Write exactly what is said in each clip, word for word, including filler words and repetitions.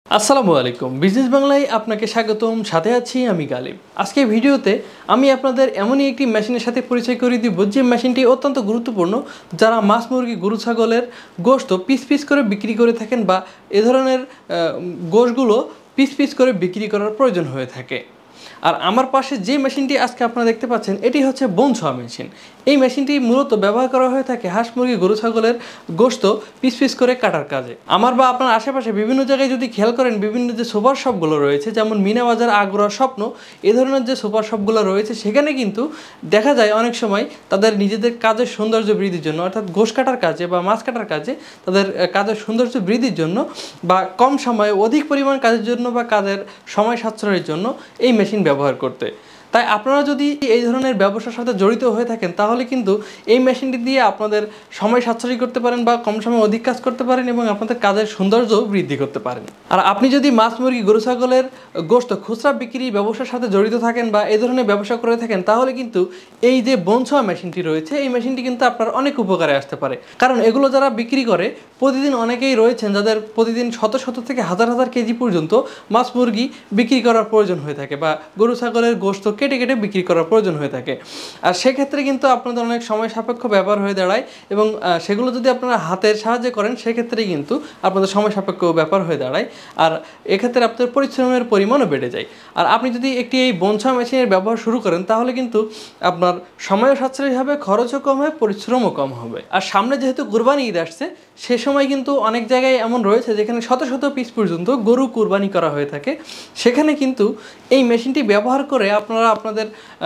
আসসালামু আলাইকুম বিজনেস বাংলায় আপনাকে স্বাগতম। সাথে আছি আমি গালিব। আজকে ভিডিওতে আমি আপনাদের এমনই একটি মেশিনের সাথে পরিচয় করিয়ে দিব যে মেশিনটি অত্যন্ত গুরুত্বপূর্ণ যারা মাছ মুরগি গরু ছাগলের গোশত পিস পিস করে বিক্রি করে থাকেন বা এ ধরনের গোশগুলো পিস পিস করে বিক্রি করার প্রয়োজন হয়ে থাকে। আর আমার পাশে যে মেশিনটি আজকে আপনারা দেখতে পাচ্ছেন এটি হচ্ছে বোন ছোঁয়া মেশিন। এই মেশিনটি মূলত ব্যবহার করা হয়ে থাকে হাঁস মুরগি গরু ছাগলের গোশত পিস পিস করে কাটার কাজে। আমার বা আপনার আশেপাশে বিভিন্ন জায়গায় যদি খেয়াল করেন বিভিন্ন যে সুপার শপগুলো রয়েছে যেমন মিনা বাজার, আগ্রা, স্বপ্ন এ ধরনের যে সুপার শপগুলো রয়েছে সেখানে কিন্তু দেখা যায় অনেক সময় তাদের নিজেদের কাজের সৌন্দর্য বৃদ্ধির জন্য অর্থাৎ গোশ কাটার কাজে বা মাছ কাটার কাজে তাদের কাজের সৌন্দর্য বৃদ্ধির জন্য বা কম সময়ে অধিক পরিমাণ কাজের জন্য বা কাজের সময় সাশ্রয়ের জন্য এই মেশিন ব্যবহার করতে। তাই আপনারা যদি এই ধরনের ব্যবসার সাথে জড়িত হয়ে থাকেন তাহলে কিন্তু এই মেশিনটি দিয়ে আপনাদের সময় সাশ্রয় করতে পারেন বা কম সময়ে অধিক কাজ করতে পারেন এবং আপনাদের কাজের সৌন্দর্যও বৃদ্ধি করতে পারেন। আর আপনি যদি মাছ মুরগি গরু ছাগলের গোশত খুচরা বিক্রি ব্যবসার সাথে জড়িত থাকেন বা এই ধরনের ব্যবসা করে থাকেন তাহলে কিন্তু এই যে বোন ছোঁয়া মেশিনটি রয়েছে এই মেশিনটি কিন্তু আপনার অনেক উপকারে আসতে পারে। কারণ এগুলো যারা বিক্রি করে প্রতিদিন অনেকেই রয়েছেন যাদের প্রতিদিন শত শত থেকে হাজার হাজার কেজি পর্যন্ত মাছ মুরগি বিক্রি করার প্রয়োজন হয়ে থাকে বা গরু ছাগলের গোশত কেটে কেটে বিক্রি করার প্রয়োজন হয়ে থাকে। আর সেক্ষেত্রে কিন্তু আপনাদের অনেক সময় সাপেক্ষ ব্যাপার হয়ে দাঁড়ায় এবং সেগুলো যদি আপনারা হাতের সাহায্যে করেন সেক্ষেত্রে কিন্তু আপনাদের সময় সাপেক্ষ ব্যাপার হয়ে দাঁড়ায় আর এক্ষেত্রে আপনাদের পরিশ্রমের পরিমাণও বেড়ে যায়। আর আপনি যদি একটি এই বোন ছোঁয়া মেশিনের ব্যবহার শুরু করেন তাহলে কিন্তু আপনার সময়ও সাশ্রয়ী হবে, খরচও কম হবে, পরিশ্রমও কম হবে। আর সামনে যেহেতু কুরবানি ঈদ আসছে সে সময় কিন্তু অনেক জায়গায় এমন রয়েছে যেখানে শত শত পিস পর্যন্ত গরু কুরবানি করা হয়ে থাকে। সেখানে কিন্তু এই মেশিনটি ব্যবহার করে আপনারা আপনাদের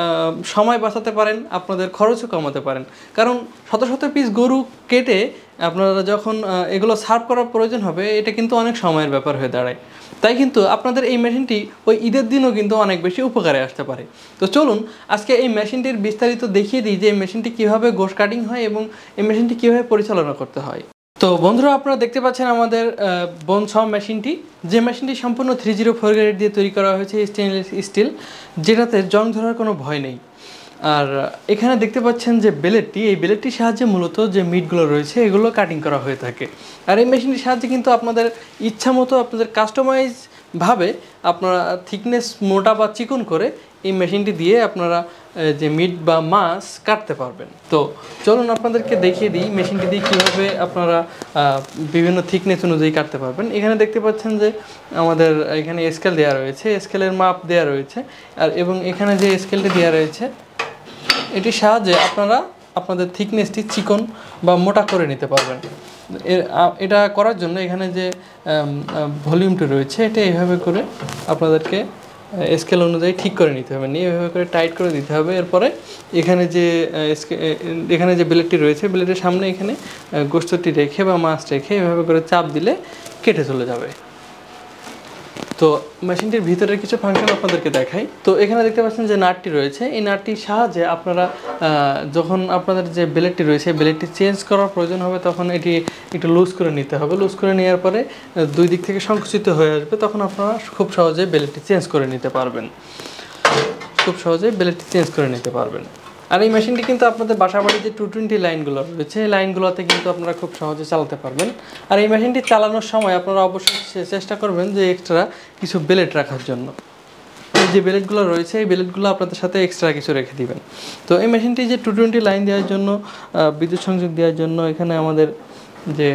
সময় বাঁচাতে পারেন, আপনাদের খরচও কমাতে পারেন। কারণ শত শত পিস গরু কেটে আপনারা যখন এগুলো সার্ভ করার প্রয়োজন হবে এটা কিন্তু অনেক সময়ের ব্যাপার হয়ে দাঁড়ায়। তাই কিন্তু আপনাদের এই মেশিনটি ওই ঈদের দিনও কিন্তু অনেক বেশি উপকারে আসতে পারে। তো চলুন আজকে এই মেশিনটির বিস্তারিত দেখিয়ে দিই যে এই মেশিনটি কীভাবে গোশ কাটিং হয় এবং এই মেশিনটি কীভাবে পরিচালনা করতে হয়। তো বন্ধুরা আপনারা দেখতে পাচ্ছেন আমাদের বোন ছোঁয়া মেশিনটি, যে মেশিনটি সম্পূর্ণ থ্রি জিরো ফোর গ্রেড দিয়ে তৈরি করা হয়েছে স্টেনলেস স্টিল, যেটাতে জং ধরার কোনো ভয় নেই। আর এখানে দেখতে পাচ্ছেন যে ব্লেডটি, এই ব্লেডটির সাহায্যে মূলত যে মিটগুলো রয়েছে এগুলো কাটিং করা হয়ে থাকে। আর এই মেশিনটির সাহায্যে কিন্তু আপনাদের ইচ্ছা মতো আপনাদের কাস্টমাইজভাবে আপনারা থিকনেস মোটা বা চিকন করে এই মেশিনটি দিয়ে আপনারা যে মিট বা মাছ কাটতে পারবেন। তো চলুন আপনাদেরকে দেখিয়ে দিই মেশিনটি দিয়ে কীভাবে আপনারা বিভিন্ন থিকনেস অনুযায়ী কাটতে পারবেন। এখানে দেখতে পাচ্ছেন যে আমাদের এখানে স্কেল দেওয়া রয়েছে, স্কেলের মাপ দেওয়া রয়েছে আর এবং এখানে যে স্কেলটি দেওয়া রয়েছে এটির সাহায্যে আপনারা আপনাদের থিকনেসটি চিকন বা মোটা করে নিতে পারবেন। এর এটা করার জন্য এখানে যে ভলিউমটি রয়েছে এটা এইভাবে করে আপনাদেরকে স্কেল অনুযায়ী ঠিক করে নিতে হবে, নিয়ে এভাবে করে টাইট করে দিতে হবে। এরপরে এখানে যে এখানে যে ব্লেডটি রয়েছে ব্লেডের সামনে এখানে গোশতটি রেখে বা মাছ রেখে এভাবে করে চাপ দিলে কেটে চলে যাবে। তো মেশিনটির ভিতরের কিছু ফাংশন আপনাদেরকে দেখাই। তো এখানে দেখতে পাচ্ছেন যে নাটটি রয়েছে, এই নাটটির সাহায্যে আপনারা যখন আপনাদের যে ব্লেডটি রয়েছে ব্লেডটি চেঞ্জ করার প্রয়োজন হবে তখন এটি একটু লুজ করে নিতে হবে। লুজ করে নেওয়ার পরে দুই দিক থেকে সংকুচিত হয়ে আসবে, তখন আপনারা খুব সহজেই ব্লেডটি চেঞ্জ করে নিতে পারবেন খুব সহজেই ব্লেডটি চেঞ্জ করে নিতে পারবেন। আর এই মেশিনটি কিন্তু আপনাদের বাসা বাড়ির যে টু টোয়েন্টি লাইনগুলো রয়েছে এই লাইনগুলোতে কিন্তু আপনারা খুব সহজে চালাতে পারবেন। আর এই মেশিনটি চালানোর সময় আপনারা অবশ্যই চেষ্টা করবেন যে এক্সট্রা কিছু ব্লেড রাখার জন্য। এই যে ব্লেডগুলো রয়েছে এই ব্লেডগুলো আপনাদের সাথে এক্সট্রা কিছু রেখে দিবেন। তো এই মেশিনটি যে টু টোয়েন্টি লাইন দেওয়ার জন্য বিদ্যুৎ সংযোগ দেওয়ার জন্য এখানে আমাদের যে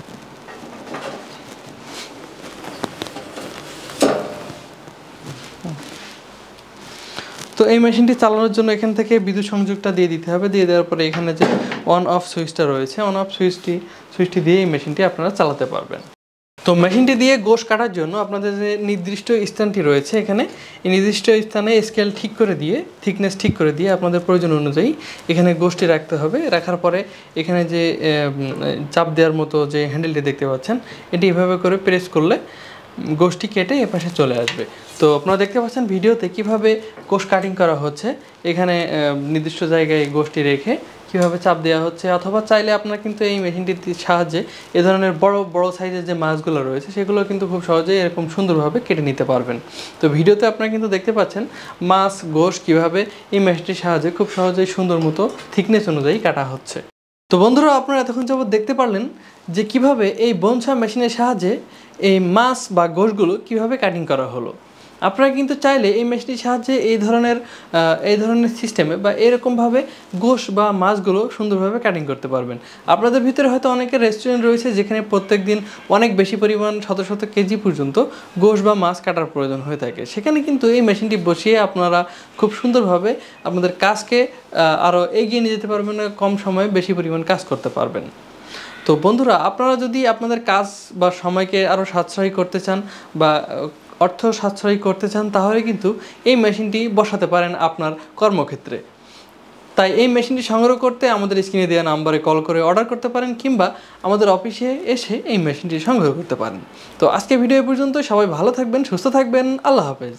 তো এই মেশিনটি চালানোর জন্য এখান থেকে বিদ্যুৎ সংযোগটা দিয়ে দিতে হবে। দিয়ে দেওয়ার পরে এখানে যে অন অফ সুইচটা রয়েছে অন অফ সুইচটি সুইচটি দিয়ে এই মেশিনটি আপনারা চালাতে পারবেন। তো মেশিনটি দিয়ে গোশ কাটার জন্য আপনাদের যে নির্দিষ্ট স্থানটি রয়েছে এখানে এই নির্দিষ্ট স্থানে স্কেল ঠিক করে দিয়ে থিকনেস ঠিক করে দিয়ে আপনাদের প্রয়োজন অনুযায়ী এখানে গোশটি রাখতে হবে। রাখার পরে এখানে যে চাপ দেওয়ার মতো যে হ্যান্ডেলটি দেখতে পাচ্ছেন এটি এভাবে করে প্রেস করলে গোশটি কেটে এপাশে চলে আসবে। তো আপনারা দেখতে পাচ্ছেন ভিডিওতে কিভাবে গোশ কাটিং করা হচ্ছে, এখানে নির্দিষ্ট জায়গায় গোশটি রেখে কীভাবে চাপ দেওয়া হচ্ছে। অথবা চাইলে আপনারা কিন্তু এই মেশিনটির সাহায্যে এ ধরনের বড় বড় সাইজের যে মাছগুলো রয়েছে সেগুলো কিন্তু খুব সহজেই এরকম সুন্দরভাবে কেটে নিতে পারবেন। তো ভিডিওতে আপনারা কিন্তু দেখতে পাচ্ছেন মাছ গোশ কীভাবে এই মেশিনটির সাহায্যে খুব সহজেই সুন্দর মতো থিকনেস অনুযায়ী কাটা হচ্ছে। তো বন্ধুরা, আপনারা এতক্ষণ যাবত দেখতে পারলেন যে কিভাবে এই বোনসা মেশিনের সাহায্যে এই মাছ বা গোশগুলো কিভাবে কাটিং করা হলো। আপনারা কিন্তু চাইলে এই মেশিনের সাহায্যে এই ধরনের এই ধরনের সিস্টেমে বা এরকমভাবে গোশ বা মাছগুলো সুন্দরভাবে কাটিং করতে পারবেন। আপনাদের ভিতরে হয়তো অনেকের রেস্টুরেন্ট রয়েছে যেখানে প্রত্যেক দিন অনেক বেশি পরিমাণ শত শত কেজি পর্যন্ত গোশ বা মাছ কাটার প্রয়োজন হয়ে থাকে। সেখানে কিন্তু এই মেশিনটি বসিয়ে আপনারা খুব সুন্দরভাবে আপনাদের কাজকে আরও এগিয়ে নিয়ে যেতে পারবেন, কম সময়ে বেশি পরিমাণ কাজ করতে পারবেন। তো বন্ধুরা, আপনারা যদি আপনাদের কাজ বা সময়কে আরও সাশ্রয়ী করতে চান বা অর্থ সাশ্রয়ী করতে চান, তাহলে কিন্তু এই মেশিনটি বসাতে পারেন আপনার কর্মক্ষেত্রে। তাই এই মেশিনটি সংগ্রহ করতে আমাদের স্ক্রিনে দেওয়া নাম্বারে কল করে অর্ডার করতে পারেন, কিংবা আমাদের অফিসে এসে এই মেশিনটি সংগ্রহ করতে পারেন। তো আজকে ভিডিও পর্যন্ত, সবাই ভালো থাকবেন, সুস্থ থাকবেন, আল্লাহ হাফেজ।